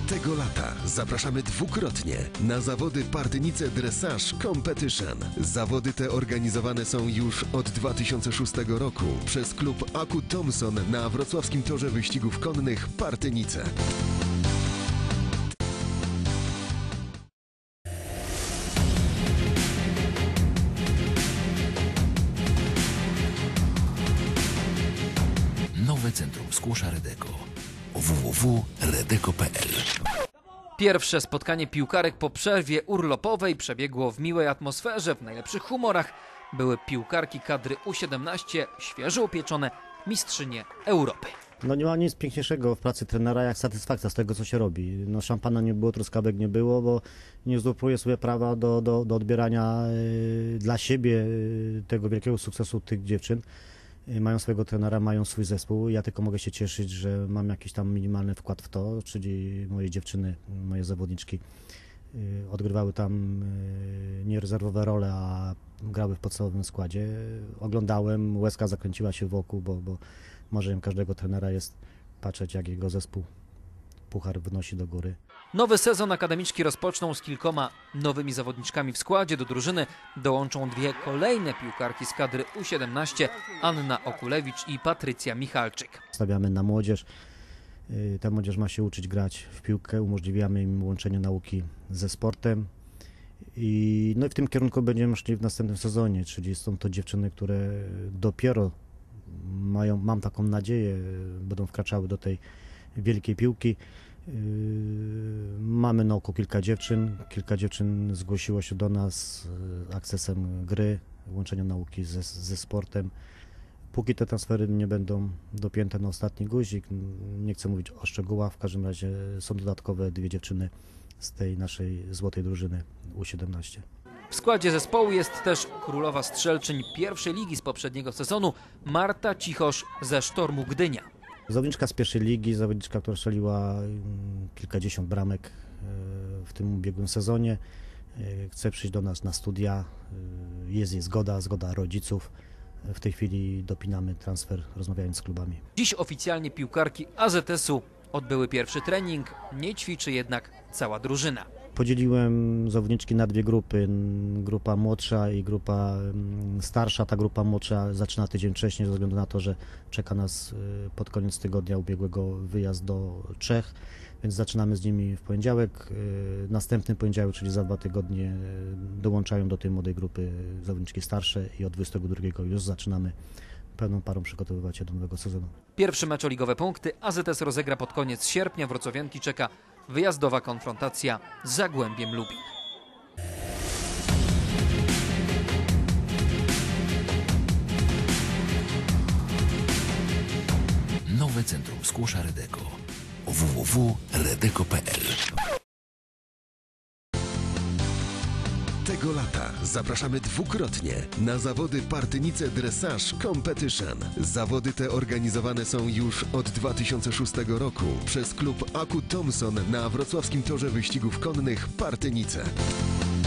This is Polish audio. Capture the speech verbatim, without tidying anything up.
Tego lata zapraszamy dwukrotnie na zawody Partynice Dressage Competition. Zawody te organizowane są już od dwa tysiące szóstego roku przez klub Aku Thompson na wrocławskim torze wyścigów konnych Partynice. Nowe Centrum Skłosza Redeko. w w w kropka redeko kropka p l. Pierwsze spotkanie piłkarek po przerwie urlopowej przebiegło w miłej atmosferze, w najlepszych humorach. Były piłkarki kadry U siedemnaście, świeżo upieczone mistrzynie Europy. No nie ma nic piękniejszego w pracy trenera jak satysfakcja z tego, co się robi. No szampana nie było, truskawek nie było, bo nie uzurpuję sobie prawa do, do, do odbierania y, dla siebie y, tego wielkiego sukcesu tych dziewczyn. Y, mają swojego trenera, mają swój zespół. Ja tylko mogę się cieszyć, że mam jakiś tam minimalny wkład w to, czyli moje dziewczyny, moje zawodniczki y, odgrywały tam y, nie rezerwowe role, a grały w podstawowym składzie. Oglądałem, łezka zakręciła się wokół, bo, bo marzeniem każdego trenera jest patrzeć, jak jego zespół puchar wynosi do góry. Nowy sezon akademiczki rozpoczną z kilkoma nowymi zawodniczkami w składzie. Do drużyny dołączą dwie kolejne piłkarki z kadry U siedemnaście, Anna Okulewicz i Patrycja Michalczyk. Stawiamy na młodzież. Ta młodzież ma się uczyć grać w piłkę, umożliwiamy im łączenie nauki ze sportem. I, no i w tym kierunku będziemy szli w następnym sezonie, czyli są to dziewczyny, które dopiero mają, mam taką nadzieję, będą wkraczały do tej wielkiej piłki. Yy, mamy na oku kilka dziewczyn. Kilka dziewczyn zgłosiło się do nas z akcesem gry, łączenia nauki ze, ze sportem. Póki te transfery nie będą dopięte na ostatni guzik, nie chcę mówić o szczegółach, w każdym razie są dodatkowe dwie dziewczyny z tej naszej złotej drużyny U siedemnaście. W składzie zespołu jest też królowa strzelczyń pierwszej ligi z poprzedniego sezonu, Marta Cichosz ze Sztormu Gdynia. Zawodniczka z pierwszej ligi, zawodniczka, która strzeliła kilkadziesiąt bramek w tym ubiegłym sezonie. Chce przyjść do nas na studia, jest jej zgoda, zgoda rodziców. W tej chwili dopinamy transfer, rozmawiając z klubami. Dziś oficjalnie piłkarki A Z S-u odbyły pierwszy trening, nie ćwiczy jednak cała drużyna. Podzieliłem zawodniczki na dwie grupy, grupa młodsza i grupa starsza. Ta grupa młodsza zaczyna tydzień wcześniej ze względu na to, że czeka nas pod koniec tygodnia ubiegłego wyjazd do Czech, więc zaczynamy z nimi w poniedziałek. Następny poniedziałek, czyli za dwa tygodnie, dołączają do tej młodej grupy zawodniczki starsze i od dwudziestego drugiego już zaczynamy pełną parą przygotowywać się do nowego sezonu. Pierwszy mecz o ligowe punkty A Z S rozegra pod koniec sierpnia. Wrocławianki czeka wyjazdowa konfrontacja z Zagłębiem Lubin. Nowe Centrum Skłosza Redeko. w w w kropka redeko kropka p l. Tego lata zapraszamy dwukrotnie na zawody Partynice Dressage Competition. Zawody te organizowane są już od dwa tysiące szóstego roku przez klub Aku Thompson na wrocławskim torze wyścigów konnych Partynice.